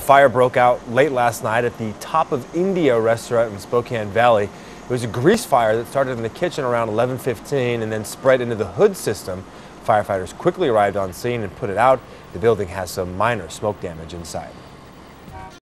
Fire broke out late last night at the Top of India restaurant in Spokane Valley. It was a grease fire that started in the kitchen around 11:15 and then spread into the hood system. Firefighters quickly arrived on scene and put it out. The building has some minor smoke damage inside.